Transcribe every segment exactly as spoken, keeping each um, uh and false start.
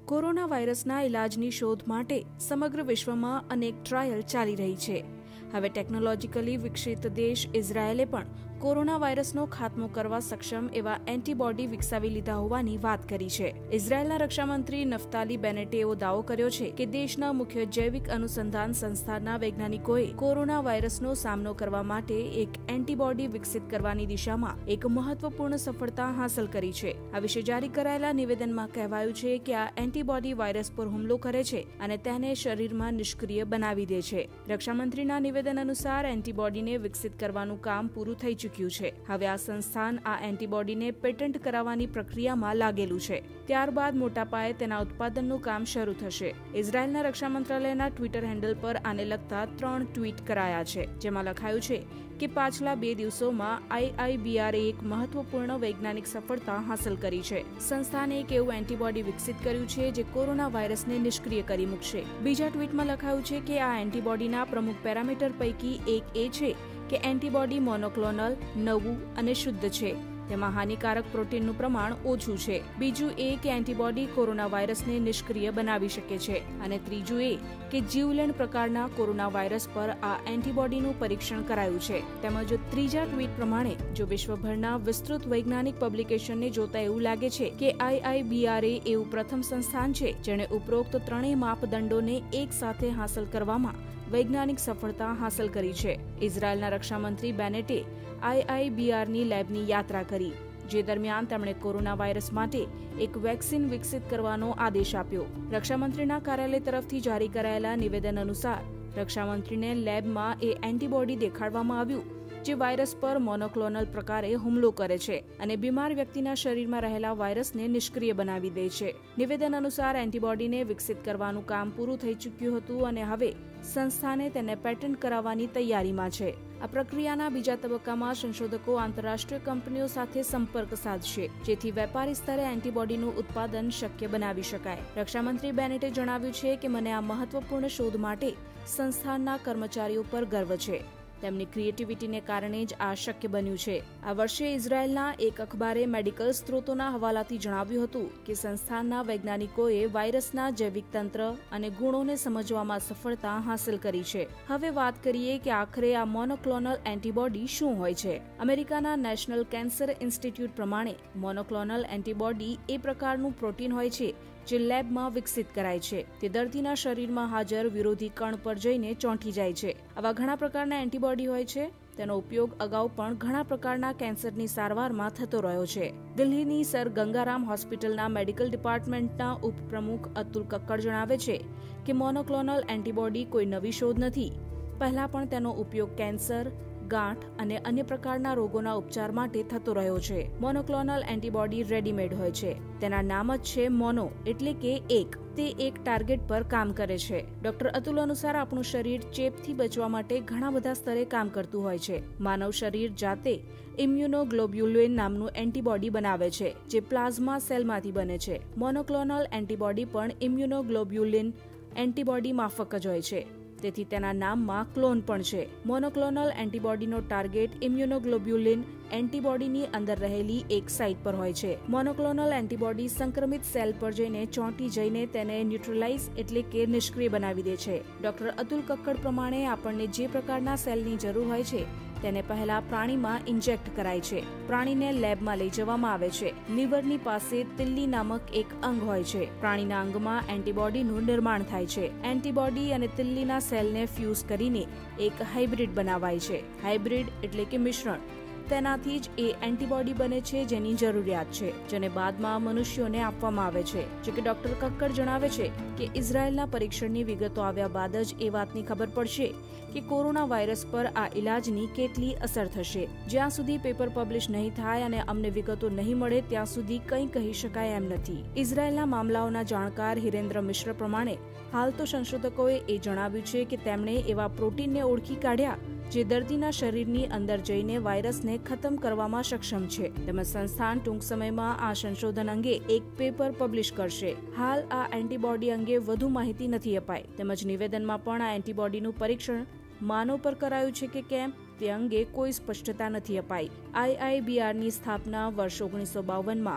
Corona વાયરસના ઇલાજની શોધ માટે સમગ્ર વિશ્વમાં અનેક ટ્રાયલ ચાલી રહી છે. હવે ટેકનોલોજીકલી વિકસિત દેશ ઇઝરાયેલે પણ કોરોના વાયરસનો ખાત્મો કરવા સક્ષમ એવા એન્ટીબોડી વિકસાવી લીધા હોવાની વાત કરી છે. ઇઝરાયેલના રક્ષામંત્રી નફતાલી બેનેટે એવો દાવો કર્યો છે કે દેશના મુખ્ય જૈવિક અનુસંધાન સંસ્થાના વૈજ્ઞાનિકોએ કોરોના વાયરસનો સામનો કરવા માટે એક એન્ટીબોડી વિકસિત કરવાની દિશામાં એક મહત્વપૂર્ણ સફળતા હાંસલ કરી છે. આ વિશે જારી કરાયેલા નિવેદનમાં કહેવાયું છે કે આ એન્ટીબોડી વાયરસ પર હુમલો કરે છે અને તેને શરીરમાં નિષ્ક્રિય બનાવી દે છે. રક્ષામંત્રીના નિવેદન અનુસાર એન્ટીબોડીને વિકસિત કરવાનું કામ પૂરું થઈ ચૂક્યું છે. હવે આ સંસ્થાન આ એન્ટીબોડીને પેટન્ટ કરાવવાની પ્રક્રિયામાં લાગેલું છે. ત્યારબાદ મોટા પાયે તેના ઉત્પાદનનું કામ શરૂ થશે. ઇઝરાયેલના રક્ષા મંત્રાલયના ટ્વિટર હેન્ડલ પર આને લગતા ત્રણ ટ્વીટ કરાયા છે, જેમાં લખાયું છે કે પાછલા બે દિવસોમાં આઈઆઈબીઆરે એક મહત્વપૂર્ણ વૈજ્ઞાનિક સફળતા હાંસલ કરી છે. સંસ્થાને એક એવું એન્ટીબોડી વિકસિત કર્યું છે જે કોરોના વાયરસને નિષ્ક્રિય કરી મૂકશે. બીજા ટ્વીટમાં લખાયું છે કે આ એન્ટીબોડીના પ્રમુખ પેરામીટર પૈકી એક એ છે કે એન્ટીબોડી મોનોક્લોનલ, નવું અને શુદ્ધ છે. તેમાં હાનિકારક પ્રોટીનનું પ્રમાણ ઓછું છે. બીજું એ કે એન્ટીબોડી કોરોના વાયરસને નિષ્ક્રિય બનાવી શકે છે. અને ત્રીજું એ કે જીવલેણ પ્રકારના કોરોના વાયરસ પર આ એન્ટીબોડીનું પરીક્ષણ કરાયું છે. તેમજ ત્રીજા ટ્વીટ પ્રમાણે જો વિશ્વભરના વિસ્તૃત વૈજ્ઞાનિક પબ્લિકેશનને જોતા એવું લાગે છે કે આઈઆઈબીઆરએ એવું પ્રથમ સંસ્થાન છે જેણે ઉપરોક્ત ત્રણેય માપદંડોને એક સાથે હાંસલ કરવામાં વૈજ્ઞાનિક સફળતા હાંસલ કરી છે. ઇઝરાયેલના રક્ષામંત્રી બેનેટે આઈઆઈબીઆરની લેબની યાત્રા કરી, જે દરમિયાન તેમણે કોરોના વાયરસ માટે એક વેક્સિન વિકસિત કરવાનો આદેશ આપ્યો. રક્ષામંત્રીના કાર્યાલય તરફથી જારી કરાયેલા નિવેદન અનુસાર રક્ષામંત્રીને લેબમાં એ એન્ટીબોડી દેખાડવામાં આવ્યું જે વાયરસ પર મોનોક્લોનલ પ્રકારે હુમલો કરે છે અને બીમાર વ્યક્તિના શરીરમાં રહેલા વાયરસને નિષ્ક્રિય બનાવી દે છે. નિવેદન અનુસાર એન્ટીબોડીને વિકસિત કરવાનું કામ પૂરું થઈ ચૂક્યું હતું અને હવે સંસ્થાને તેને પેટન્ટ કરાવવાની તૈયારીમાં છે. આ પ્રક્રિયાના બીજા તબક્કામાં સંશોધકો આંતરરાષ્ટ્રીય કંપનીઓ સાથે સંપર્ક સાધશે, જેથી વેપારી સ્તરે એન્ટીબોડીનું ઉત્પાદન શક્ય બનાવી શકાય. રક્ષામંત્રી બેનેટે જણાવ્યું છે કે મને આ મહત્વપૂર્ણ શોધ માટે સંસ્થાનના કર્મચારીઓ પર ગર્વ છે. તેમની ક્રિએટિવિટીને કારણે જ આ શક્ય બન્યું છે. આ વર્ષે ઇઝરાયેલના એક અખબારે મેડિકલ સ્ત્રોતોના હવાલાથી જણાવ્યું હતું કે સંસ્થાનના વૈજ્ઞાનિકોએ વાયરસના જૈવિક તંત્ર અને ગુણોને સમજવામાં સફળતા હાંસલ કરી છે. હવે વાત કરીએ કે આખરે આ મોનોક્લોનલ એન્ટીબોડી શું હોય છે. અમેરિકાના નેશનલ કેન્સર ઇન્સ્ટિટ્યૂટ પ્રમાણે મોનોક્લોનલ એન્ટીબોડી એ પ્રકારનું પ્રોટીન હોય છે જે લેબમાં વિકસિત કરાય છે. તે દર્દીના શરીરમાં હાજર વિરોધી કણ પર જઈને ચોંટી જાય છે. આવા ઘણા પ્રકારના એન્ટીબોડી હોય છે. તેનો ઉપયોગ અગાઉ પણ ઘણા પ્રકારના કેન્સરની સારવારમાં થતો રહ્યો છે. દિલ્હીની સર ગંગારામ હોસ્પિટલના મેડિકલ ડિપાર્ટમેન્ટના ઉપપ્રમુખ અતુલ કક્કડ જણાવે છે કે મોનોક્લોનલ એન્ટીબોડી કોઈ નવી શોધ નથી. પહેલા પણ તેનો ઉપયોગ કેન્સર, ગાંઠ અને અન્ય પ્રકારના રોગોના ઉપચાર માટે થતો રહ્યો છે. મોનોક્લોનલ એન્ટીબોડી રેડીમેડ હોય છે. તેના નામ જ છે મોનો, એટલે કે એક. તે એક ટાર્ગેટ પર કામ કરે છે. ડોક્ટર અતુલ અનુસાર આપણું શરીર ચેપથી બચવા માટે ઘણા બધા સ્તરે કામ કરતું હોય છે. માનવ શરીર જાતે ઇમ્યુનોગ્લોબ્યુલિન નામનું એન્ટીબોડી બનાવે છે, જે પ્લાઝમા સેલમાંથી બને છે. મોનોક્લોનલ એન્ટીબોડી પણ ઇમ્યુનોગ્લોબ્યુલિન એન્ટીબોડી માફક જ હોય છે. તેથી તેના નામમાં ક્લોન પણ છે. મોનોક્લોનલ એન્ટીબોડીનો ટાર્ગેટ ઇમ્યુનોગ્લોબ્યુલિન એન્ટીબોડીની અંદર રહેલી એક સાઇટ પર હોય છે. મોનોક્લોનલ એન્ટીબોડી સંક્રમિત સેલ પર જઈને ચોંટી જઈને તેને ન્યુટ્રલાઇઝ એટલે કે નિષ્ક્રિય બનાવી દે છે. ડોક્ટર અતુલ કક્કડ પ્રમાણે આપણને જે પ્રકારના સેલની જરૂર હોય છે તેને પહેલા પ્રાણીમાં ઇન્જેક્ટ કરાય છે. પ્રાણીને લેબમાં લઈ જવામાં આવે છે. લીવરની પાસે તિલ્લી નામક એક અંગ હોય છે. પ્રાણીના અંગમાં એન્ટીબોડીનું નિર્માણ થાય છે. એન્ટીબોડી અને તિલ્લીના સેલને ફ્યુઝ કરીને એક હાઇબ્રિડ બનાવાય છે. હાઇબ્રિડ એટલે કે મિશ્રણ. તેનાથી જ એ એન્ટીબોડી બને છે જેની જરૂરિયાત છે, જેને બાદમાં મનુષ્યોને આપવામાં આવે છે. જો કે ડોક્ટર કક્કડ જણાવે છે કે ઇઝરાયેલના પરીક્ષણની વિગતો આવ્યા બાદ જ એ વાતની ખબર પડશે કે કોરોના વાયરસ પર આ ઇલાજની કેટલી અસર થશે. જ્યાં સુધી પેપર પબ્લિશ નહીં થાય અને અમને વિગતો નહીં મળે ત્યાં સુધી કંઈ કહી શકાય એમ નથી. ઇઝરાયેલના મામલાઓના જાણકાર હિરેન્દ્ર મિશ્ર પ્રમાણે હાલ તો સંશોધકોએ એ જણાવ્યું છે કે તેમણે એવા પ્રોટીનને ઓળખી કાઢ્યા જે દર્દીના શરીરની અંદર જઈને વાયરસને ખતમ કરવામાં સક્ષમ છે. તેમજ સંસ્થાન ટૂંક સમયમાં આ સંશોધન અંગે એક પેપર પબ્લિશ કરશે. હાલ આ એન્ટીબોડી અંગે વધુ માહિતી નથી અપાઈ. તેમજ નિવેદનમાં પણ આ એન્ટીબોડીનું પરીક્ષણ માનવ પર કરાયું છે કે કેમ તે અંગે કોઈ સ્પષ્ટતા નથી અપાઈ. આઈઆઈબીઆરની સ્થાપના વર્ષ ઓગણીસો બાવનમાં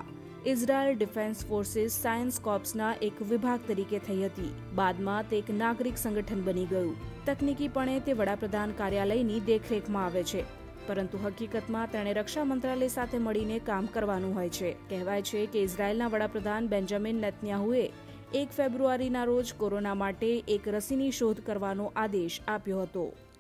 ઇઝરાયલ ડિફેન્સ ફોર્સિસ સાયન્સ કોર્પ્સના એક વિભાગ તરીકે થઈ હતી. બાદમાં તે એક નાગરિક સંગઠન બની ગયું. તકનીકીપણે તે વડાપ્રધાન કાર્યાલયની દેખરેખમાં આવે છે, પરંતુ હકીકતમાં તેણે રક્ષા મંત્રાલય સાથે મળીને કામ કરવાનું હોય છે. કહેવાય છે કે ઇઝરાયલના વડાપ્રધાન બેન્જામિન નેતન્યાહુએ એક ફેબ્રુઆરીના રોજ કોરોના માટે એક રસીની શોધ કરવાનો આદેશ આપ્યો હતો.